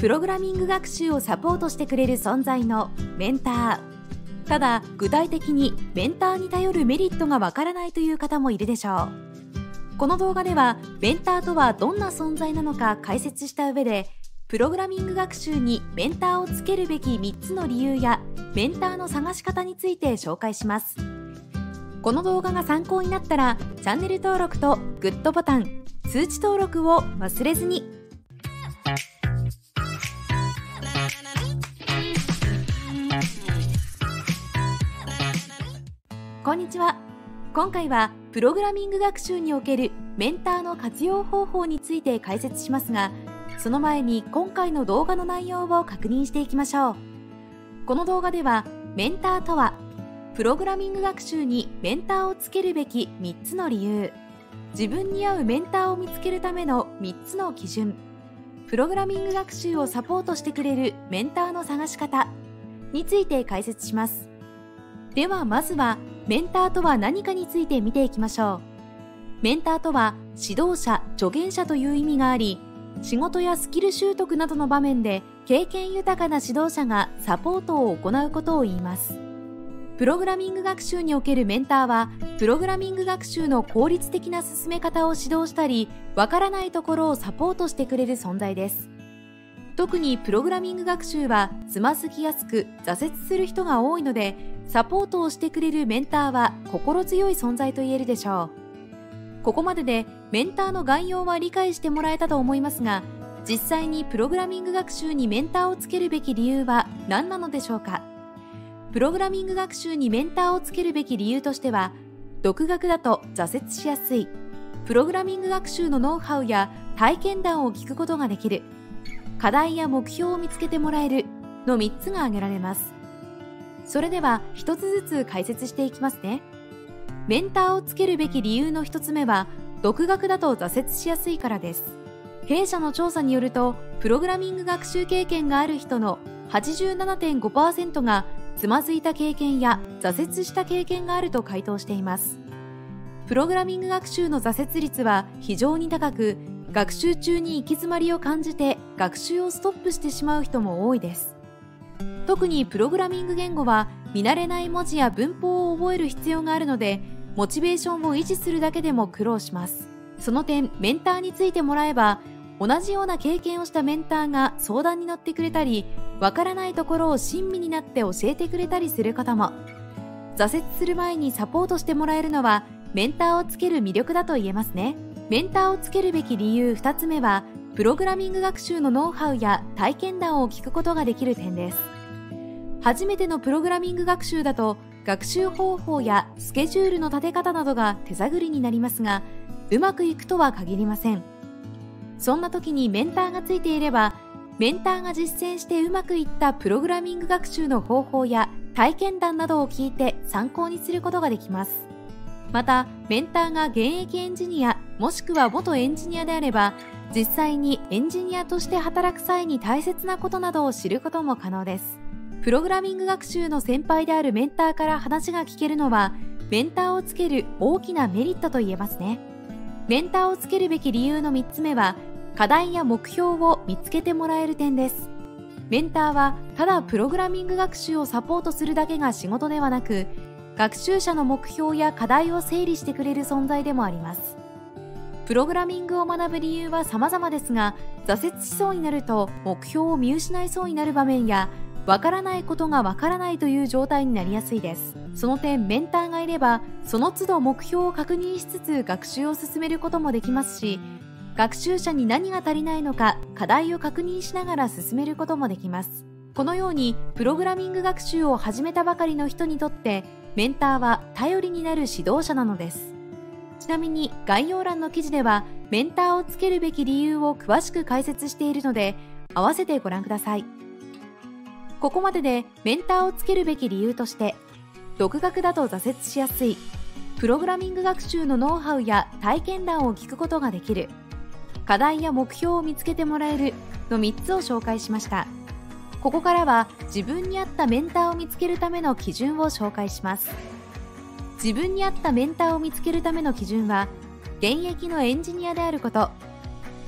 プログラミング学習をサポートしてくれる存在のメンター。ただ、具体的にメンターに頼るメリットがわからないという方もいるでしょう。この動画では、メンターとはどんな存在なのか解説した上で、プログラミング学習にメンターをつけるべき3つの理由や、メンターの探し方について紹介します。この動画が参考になったら、チャンネル登録とグッドボタン、通知登録を忘れずに。こんにちは。今回はプログラミング学習におけるメンターの活用方法について解説しますが、その前に今回の動画の内容を確認していきましょう。この動画では、メンターとは、プログラミング学習にメンターをつけるべき3つの理由、自分に合うメンターを見つけるための3つの基準、プログラミング学習をサポートしてくれるメンターの探し方について解説します。ではまずは、メンターとは何かについて見ていきましょう。メンターとは指導者、助言者という意味があり、仕事やスキル習得などの場面で経験豊かな指導者がサポートを行うことを言います。プログラミング学習におけるメンターは、プログラミング学習の効率的な進め方を指導したり、わからないところをサポートしてくれる存在です。特にプログラミング学習はつまずきやすく挫折する人が多いので、サポートをしてくれるメンターは心強い存在と言えるでしょう。ここまででメンターの概要は理解してもらえたと思いますが、実際にプログラミング学習にメンターをつけるべき理由は何なのでしょうか。プログラミング学習にメンターをつけるべき理由としては、独学だと挫折しやすい、プログラミング学習のノウハウや体験談を聞くことができる、課題や目標を見つけてもらえるの3つが挙げられます。それでは1つずつ解説していきますね。メンターをつけるべき理由の1つ目は、独学だと挫折しやすいからです。弊社の調査によると、プログラミング学習経験がある人の 87.5% がつまずいた経験や挫折した経験があると回答しています。プログラミング学習の挫折率は非常に高く、学習中に行き詰まりを感じて学習をストップしてしまう人も多いです。特にプログラミング言語は見慣れない文字や文法を覚える必要があるので、モチベーションを維持するだけでも苦労します。その点、メンターについてもらえば、同じような経験をしたメンターが相談に乗ってくれたり、わからないところを親身になって教えてくれたりすることも。挫折する前にサポートしてもらえるのは、メンターをつける魅力だと言えますね。メンターをつけるべき理由2つ目は、プログラミング学習のノウハウや体験談を聞くことができる点です。初めてのプログラミング学習だと、学習方法やスケジュールの立て方などが手探りになりますが、うまくいくとは限りません。そんな時にメンターがついていれば、メンターが実践してうまくいったプログラミング学習の方法や体験談などを聞いて参考にすることができます。また、メンターが現役エンジニアもしくは元エンジニアであれば、実際にエンジニアとして働く際に大切なことなどを知ることも可能です。プログラミング学習の先輩であるメンターから話が聞けるのは、メンターをつける大きなメリットと言えますね。メンターをつけるべき理由の3つ目は、課題や目標を見つけてもらえる点です。メンターはただプログラミング学習をサポートするだけが仕事ではなく、学習者の目標や課題を整理してくれる存在でもあります。プログラミングを学ぶ理由は様々ですが、挫折しそうになると目標を見失いそうになる場面や、わからないことがわからないという状態になりやすいです。その点、メンターがいれば、その都度目標を確認しつつ学習を進めることもできますし、学習者に何が足りないのか課題を確認しながら進めることもできます。このように、プログラミング学習を始めたばかりの人にとって、メンターは頼りになる指導者なのです。ちなみに概要欄の記事では、メンターをつけるべき理由を詳しく解説しているので、合わせてご覧ください。ここまででメンターをつけるべき理由として、独学だと挫折しやすい、プログラミング学習のノウハウや体験談を聞くことができる、課題や目標を見つけてもらえるの3つを紹介しました。ここからは自分に合ったメンターを見つけるための基準を紹介します。自分に合ったメンターを見つけるための基準は、現役のエンジニアであること、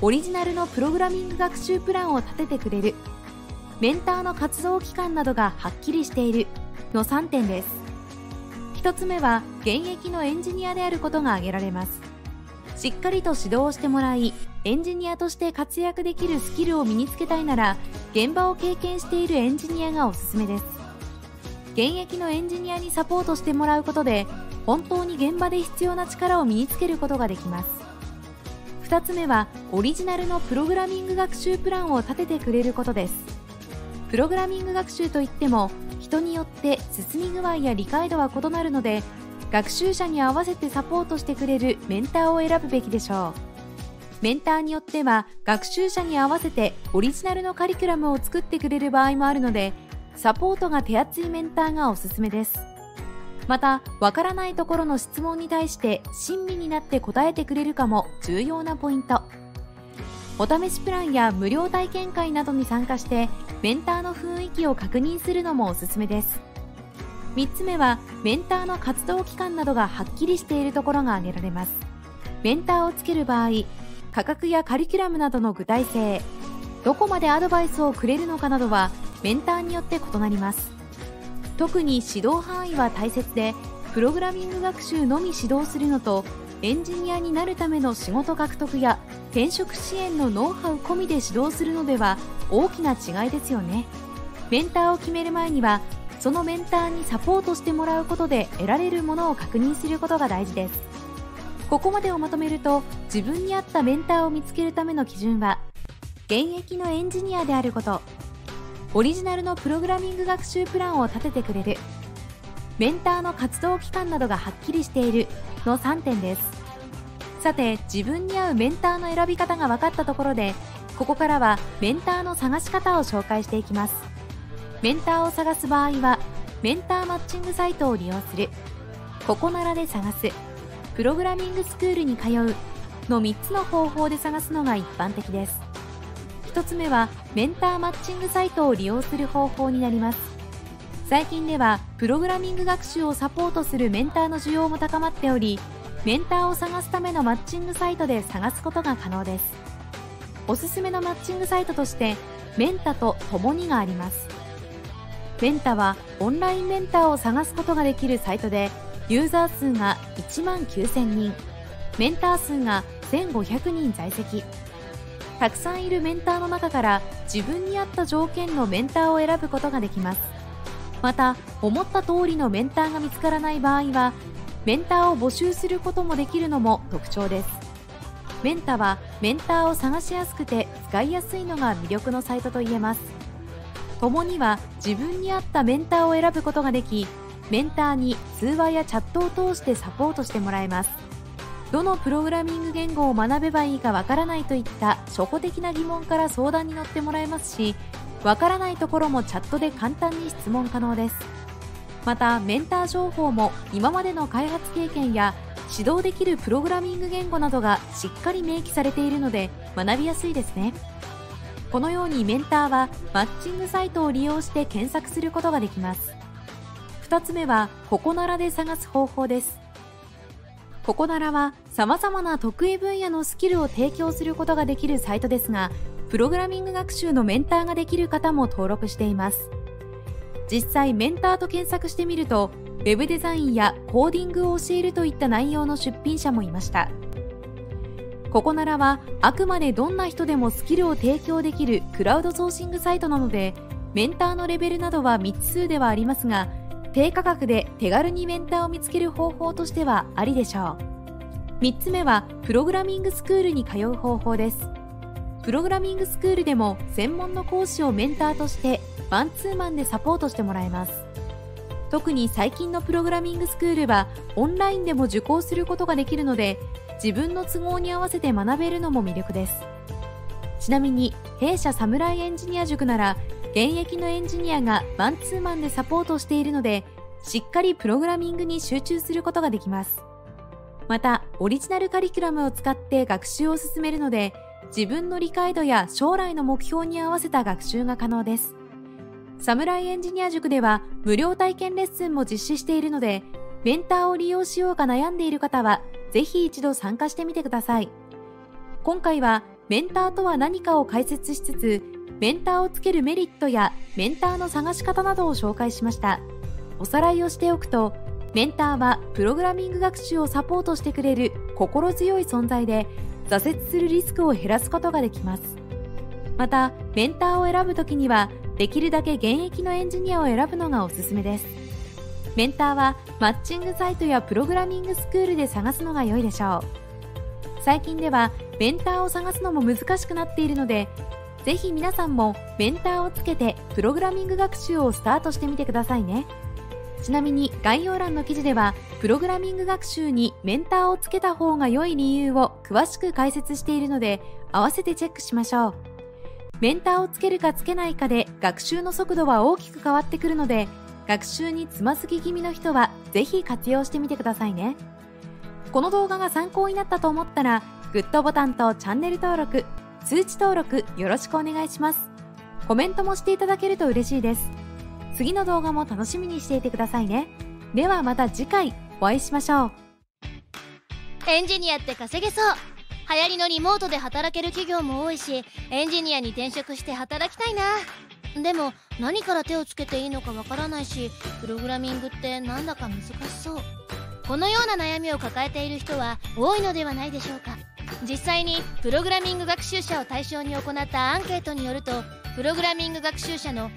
オリジナルのプログラミング学習プランを立ててくれる、メンターの活動期間などがはっきりしているの3点です。1つ目は現役のエンジニアであることが挙げられます。しっかりと指導をしてもらい、エンジニアとして活躍できるスキルを身につけたいなら、現場を経験しているエンジニアがおすすめです。現役のエンジニアにサポートしてもらうことで、本当に現場で必要な力を身につけることができます。2つ目はオリジナルのプログラミング学習プランを立ててくれることです。プログラミング学習といっても、人によって進み具合や理解度は異なるので、学習者に合わせてサポートしてくれるメンターを選ぶべきでしょう。メンターによっては学習者に合わせてオリジナルのカリキュラムを作ってくれる場合もあるので、サポートが手厚いメンターがおすすめです。また、わからないところの質問に対して親身になって答えてくれるかも重要なポイント。お試しプランや無料体験会などに参加してメンターの雰囲気を確認するのもおすすめです。3つ目はメンターの活動期間などがはっきりしているところが挙げられます。メンターをつける場合、価格やカリキュラムなどの具体性、どこまでアドバイスをくれるのかなどはメンターによって異なります。特に指導範囲は大切で、プログラミング学習のみ指導するのと、エンジニアになるための仕事獲得や転職支援のノウハウ込みで指導するのでは大きな違いですよね。メンターを決める前には、そのメンターにサポートしてもらうことで得られるものを確認することが大事です。ここまでをまとめると、自分に合ったメンターを見つけるための基準は、現役のエンジニアであること、オリジナルのプログラミング学習プランを立ててくれる、メンターの活動期間などがはっきりしているの3点です。さて、自分に合うメンターの選び方が分かったところで、ここからはメンターの探し方を紹介していきます。メンターを探す場合は、メンターマッチングサイトを利用する、ここならで探す、プログラミングスクールに通うの3つの方法で探すのが一般的です。1つ目はメンターマッチングサイトを利用する方法になります。最近ではプログラミング学習をサポートするメンターの需要も高まっており、メンターを探すためのマッチングサイトで探すことが可能です。おすすめのマッチングサイトとしてメンタとともにがあります。メンタはオンラインメンターを探すことができるサイトで、ユーザー数が1万9000人、メンター数が1500人在籍。たくさんいるメンターの中から自分に合った条件のメンターを選ぶことができます。また、思った通りのメンターが見つからない場合は、メンターを募集することもできるのも特徴です。メンタはメンターを探しやすくて使いやすいのが魅力のサイトと言えます。共には自分に合ったメンターを選ぶことができ、メンターに通話やチャットを通してサポートしてもらえます。どのプログラミング言語を学べばいいかわからないといった初歩的な疑問から相談に乗ってもらえますし、わからないところもチャットで簡単に質問可能です。また、メンター情報も今までの開発経験や指導できるプログラミング言語などがしっかり明記されているので学びやすいですね。このようにメンターはマッチングサイトを利用して検索することができます。2つ目はここならで探す方法です。ここならは様々な得意分野のスキルを提供することができるサイトですが、プログラミング学習のメンターができる方も登録しています。実際メンターと検索してみると、ウェブデザインやコーディングを教えるといった内容の出品者もいました。ここならはあくまでどんな人でもスキルを提供できるクラウドソーシングサイトなので、メンターのレベルなどは未知数ではありますが、低価格で手軽にメンターを見つける方法としてはありでしょう。3つ目はプログラミングスクールに通う方法です。プログラミングスクールでも専門の講師をメンターとしてマンツーマンでサポートしてもらえます。特に最近のプログラミングスクールはオンラインでも受講することができるので、自分の都合に合わせて学べるのも魅力です。ちなみに弊社サムライエンジニア塾なら、現役のエンジニアがマンツーマンでサポートしているので、しっかりプログラミングに集中することができます。また、オリジナルカリキュラムを使って学習を進めるので、自分の理解度や将来の目標に合わせた学習が可能です。サムライエンジニア塾では無料体験レッスンも実施しているので、メンターを利用しようか悩んでいる方は、ぜひ一度参加してみてください。今回はメンターとは何かを解説しつつ、メンターをつけるメリットやメンターの探し方などを紹介しました。おさらいをしておくと、メンターはプログラミング学習をサポートしてくれる心強い存在で、挫折するリスクを減らすことができます。また、メンターを選ぶときには、できるだけ現役のエンジニアを選ぶのがおすすめです。メンターはマッチングサイトやプログラミングスクールで探すのが良いでしょう。最近ではメンターを探すのも難しくなっているので、ぜひ皆さんもメンターをつけてプログラミング学習をスタートしてみてくださいね。ちなみに概要欄の記事では、プログラミング学習にメンターをつけた方が良い理由を詳しく解説しているので、合わせてチェックしましょう。メンターをつけるかつけないかで学習の速度は大きく変わってくるので、学習につまずき気味の人はぜひ活用してみてくださいね。この動画が参考になったと思ったら、グッドボタンとチャンネル登録、通知登録よろしくお願いします。コメントもしていただけると嬉しいです。次の動画も楽しみにしていてくださいね。ではまた次回お会いしましょう。 エンジニアって稼げそう。流行りのリモートで働ける企業も多いし、エンジニアに転職して働きたいな。でも何から手をつけていいのかわからないし、プログラミングってなんだか難しそう。このような悩みを抱えている人は多いのではないでしょうか。実際にプログラミング学習者を対象に行ったアンケートによると、プログラミング学習者の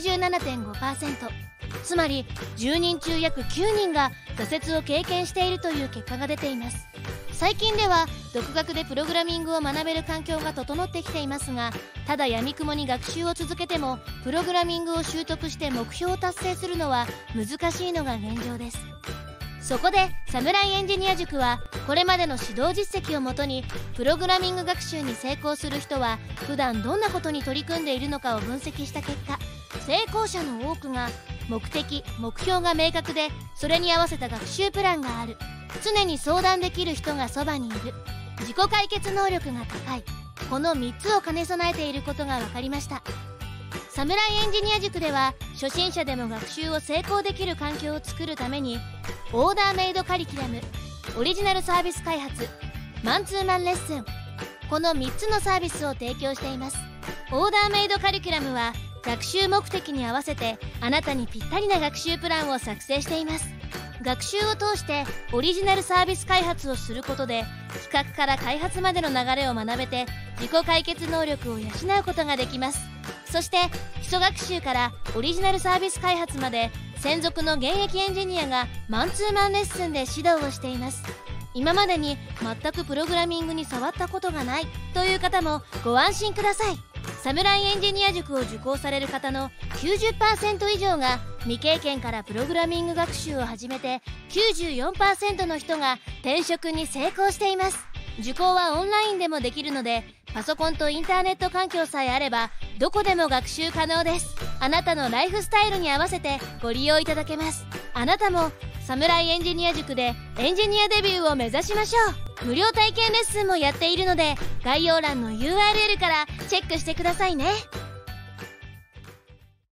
87.5%、 つまり10人中約9人が挫折を経験しているという結果が出ています。最近では独学でプログラミングを学べる環境が整ってきていますが、ただ闇雲に学習を続けてもプログラミングを習得して目標を達成するのは難しいのが現状です。そこでサムライエンジニア塾は、これまでの指導実績をもとにプログラミング学習に成功する人は普段どんなことに取り組んでいるのかを分析した結果、成功者の多くが目的・目標が明確で、それに合わせた学習プランがある、常に相談できる人がそばにいる、自己解決能力が高い、この3つを兼ね備えていることが分かりました。サムライエンジニア塾では、初心者でも学習を成功できる環境を作るために、オーダーメイドカリキュラム、オリジナルサービス開発、マンツーマンレッスン、この3つのサービスを提供しています。オーダーメイドカリキュラムは、学習目的に合わせてあなたにぴったりな学習プランを作成しています。学習を通してオリジナルサービス開発をすることで、企画から開発までの流れを学べて、自己解決能力を養うことができます。そして基礎学習からオリジナルサービス開発まで、専属の現役エンジニアがマンツーマンレッスンで指導をしています。今までに全くプログラミングに触ったことがないという方もご安心ください。サムライエンジニア塾を受講される方の 90% 以上が未経験からプログラミング学習を始めて、 94% の人が転職に成功しています。受講はオンラインでもできるので、パソコンとインターネット環境さえあればどこでも学習可能です。あなたのライフスタイルに合わせてご利用いただけます。あなたもサムライエンジニア塾でエンジニアデビューを目指しましょう。無料体験レッスンもやっているので、概要欄の URL からチェックしてくださいね。